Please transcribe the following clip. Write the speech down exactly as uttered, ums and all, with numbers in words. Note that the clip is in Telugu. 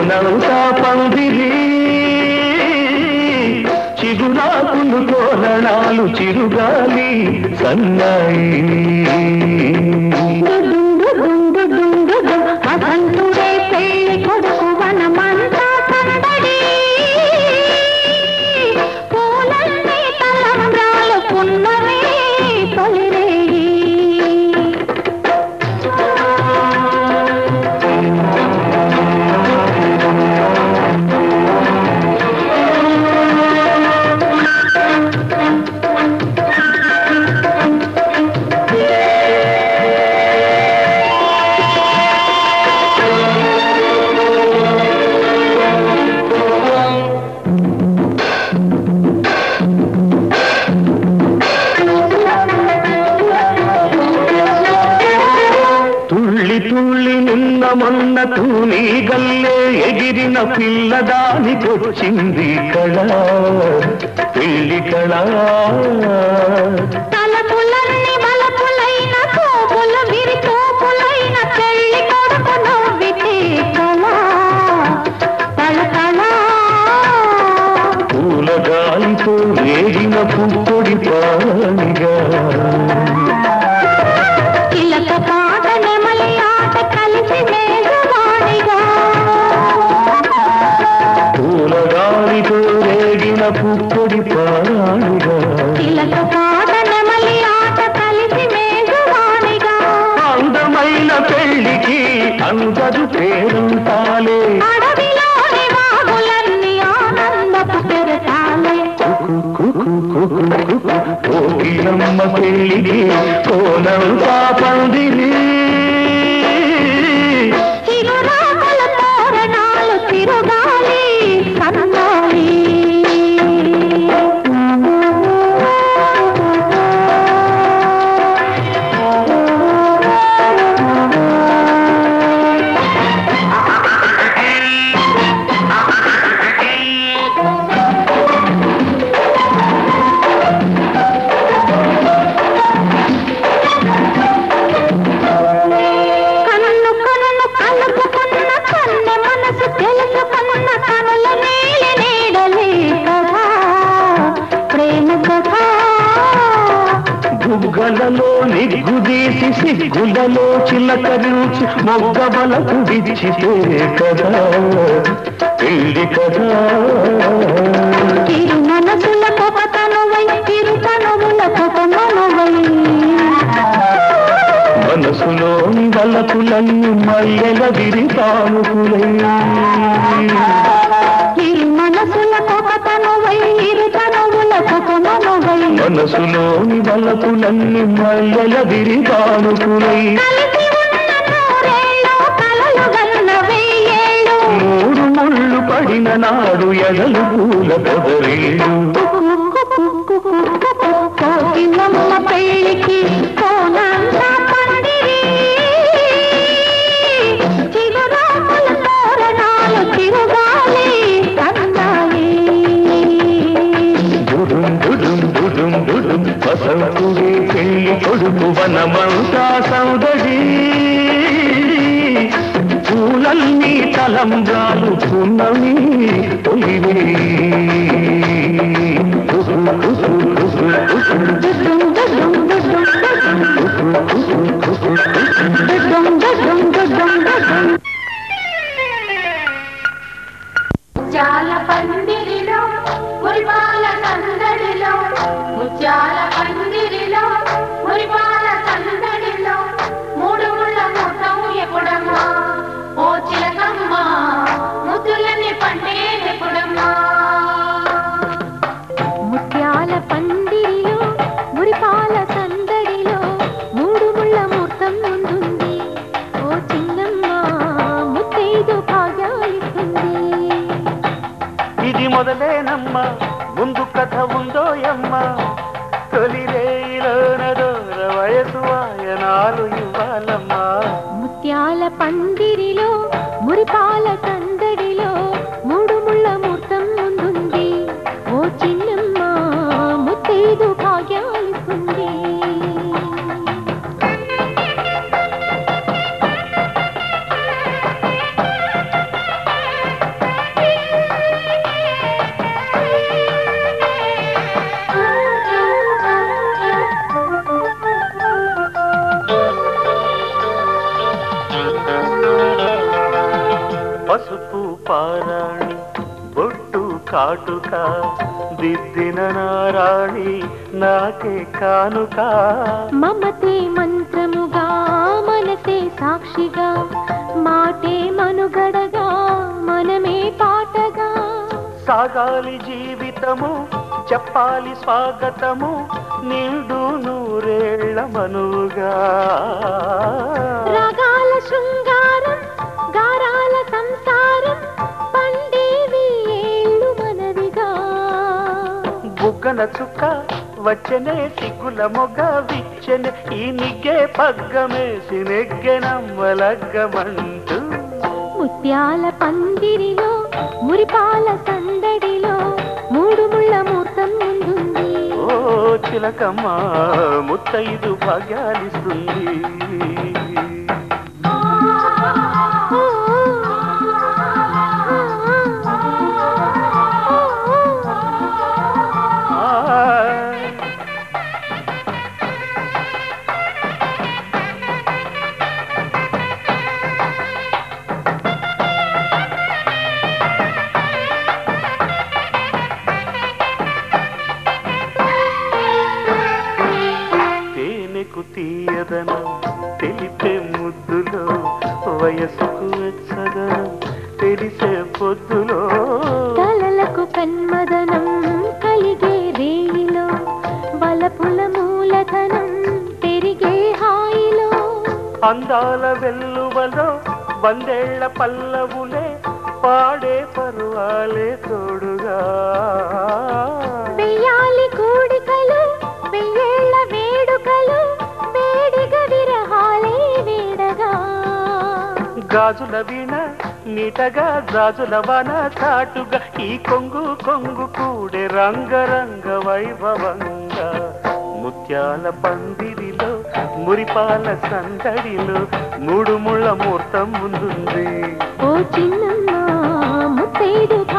కోనవుతా పందిరి చిగురాకులు తోరణాలు చిరుగాలి సన్నాయి వసంతుడే పెళ్లి కొడుకు వనమంతా సందడి పూలన్నీ తలంబ్రాలు పున్నమే తొలిరేయి మొన్న తూని గల్లే ఎగిరిన పిల్లదానికొచ్చింది కళ పెళ్లి కళ తలపులన్నీ మలపులైన కోపుల విరి కోపులైన పెళ్లి కొడుకు నవ్వితే కళ కళ కళ పూల గాలితో వేగిన పుప్పొడి పానిగా చిలక పాట నెమలి ఆట కలిసి మేఘవాణిగా పూలగాలితో రేగిన పుప్పొడి పానిగా చిలక పాట నెమలి ఆట కలిసి మేఘవాణిగా అందమైన పెళ్లికి అందరు పేరుంటాలే అడవిలోని వాగులన్నీ ఆనందపు పెరటాలే కోకిలమ్మ పెళ్లికి కోనవుతా పందిరి చిగురాకుల తోరణాలు తిరుగాలి సన్నాయి బుగ్గలలో నిగ్గుదీసి సిగ్గులలో చిలకరించి మొగ్గబలకు విచ్చితే కదా పెళ్లి కదా తిరు మనసుల కొపతనువై తిరు తనువుల కొపమనువై మనసులోని వలపులన్నీ మల్లెల విరితానుకులై తిరు మనసుల కొపతనువై ఇరు తనువుల కొపమనువై మనసులోని వలపులన్నీ మల్లెల విరితానుకులై మూడు ముళ్ళు పడిన నాడు ఎడలు పూల పొదరేడు కోకిలమ్మ పెళ్లికి కోనంతా పందిరి చిగురాకుల తోరణాలు తిరుగాలి సన్నాయి దుడుం దుడుం దుడుం దుడుం వసంతుడే పెళ్లి కొడుకు వనమంతా సౌదడి పూలన్నీ తలంబ్రాలు పున్నమి తొలివే ముత్యాల పందిరిలో మురిపాల సందడిలో ముత్యాల పందిరిలో మురిపాల సందడిలో మూడు ముళ్ళ ముట్టం ఎప్పుడమ్మా ఓ చిలకమ్మా ముద్దులని పండే ఎప్పుడమ్మా ముత్యాల పందిరిలో మురిపాల సందడిలో మూడు ముళ్ళ ముహూర్తం ముందుంది ఓ చిన్నమ్మ ముత్తైదు భాగ్యాలిస్తుంది ఇది మొదలేనమ్మ ముందు కథ ఉందోయమ్మ తొలి రేయిలోనదోర వయసు వాయనాలు ఇవ్వాలమ్మా ముత్యాల పందిరిలో మురిపాల సందడిలో మూడు ముళ్ళ ముహూర్తం ముందుంది ఓ చిన్నమ్మ ముత్తైదు భాగ్యాలిస్తుంది కాటుక దిద్దిన నారాణి నాకే కానుక మమతే మంత్రముగా మనసే సాక్షిగా మాటే మనుగడగా మనమే పాటగా సాగాలి జీవితము చెప్పాలి స్వాగతము నిండు నూరేళ్ల మనుగా రాగాల శృంగారం గారాల సంసారం పండేవి ఏళ్ళు మనవిగా బుగ్గన చుక్క వచ్చనే సిగ్గుల మొగ విచ్చనే ఈ నిగ్గే పగ్గమేసి నెగ్గెనమ్మలగ్గమంటూ ముత్యాల పందిరిలో మురిపాల సందడిలో మూడు ముళ్ళ మూర్తం ముందుంది ఓ చిలకమ్మ ముత్తైదు భాగ్యాలిస్తుంది తీయదనం తెలిపే ముద్దులో వయసుకు వెచ్చదనం తెలిసే పొద్దులో కలలకు కన్మదనం కలిగే రేయిలో బలపుల మూలధనం పెరిగే హాయిలో అందాల వెల్లువలో వందేళ్ల పల్లవులే పాడే పరువాలే తోడుగా వెయ్యాలి కూడికలు వెయ్యేళ్ల వేడుకలు వేడిగా విరహాలే వేడగా గాజుల వీణ నీటగా గాజుల వన చాటుగా ఈ కొంగు కొంగు కూడే రంగరంగ వైభవంగా ముత్యాల పందిరిలో మురిపాల సందడిలో మూడు ముళ్ళ ముహూర్తం ముందుంది ఓ చిన్నమ్మ ముత్తైదు